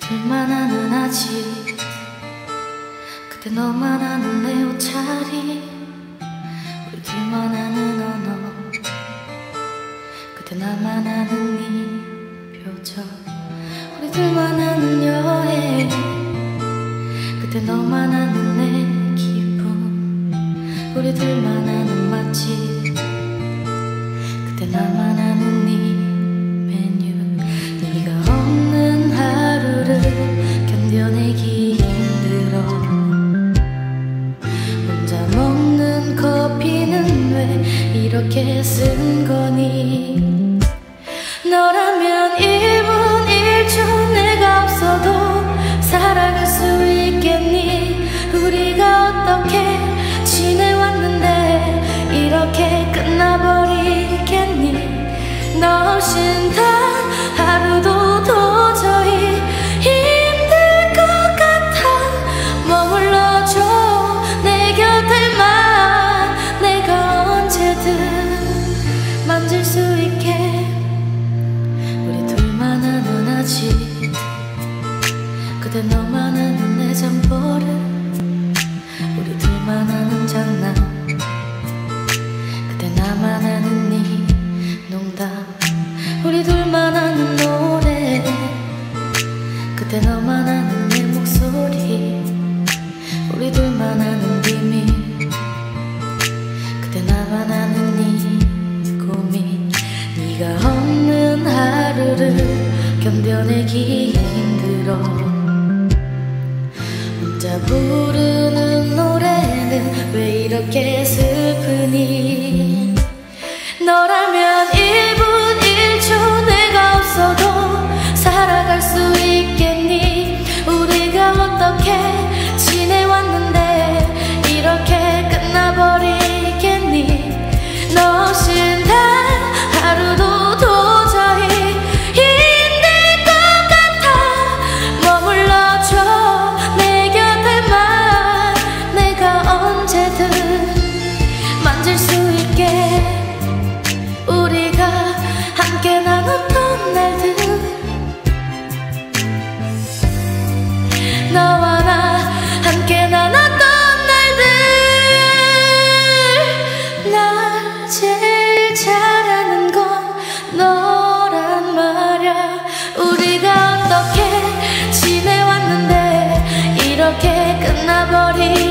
둘만 아는 아직 그때 너만 아는 내 옷차림 우리 둘만 아는 언어 그때 나만 아는 네 표정 우리 둘만 아는 여행 그때 너만 아는 내 기분 우리 둘만 아는 맛집 그때 나만 아는 네 네가 없는 하루를 견뎌내기 힘들어 혼자 먹는 커피는 왜 이렇게 쓴 거니 너라면 1분 1초 내가 없어도 살아갈 수 있겠니 우리가 어떻게 지내왔는데 이렇게 끝나버리겠니 너 없인 단 하루도 도저히 힘들 것 같아 머물러줘 내 곁에만 내가 언제든 만질 수 있게 우리 둘만 아는 아직 그대 너만 아는 내 잠버릇 우리 둘만 아는 장난 그대 나만 아는 네 농담 우리 둘만 아는 노래 그때 너만 아는 내 목소리 우리 둘만 아는 비밀 그때 나만 아는 네 고민 네가 없는 하루를 견뎌내기 힘들어 혼자 부르는 노래는 왜 이렇게 슬프니 너라면 1분 1초 내가 없어도 살아갈 수 있겠니 우리가 어떻게 지내왔는데 이렇게 끝나버리겠니 너 없인 단 하루도 도저히 힘들 것 같아 머물러줘 내 곁에만 내가 언제든 만질 수 있게 우리가 함께 나눴던 날들 너와 나 함께 나눴던 날들 날 제일 잘하는 건 너란 말야 우리가 어떻게 지내왔는데 이렇게 끝나버리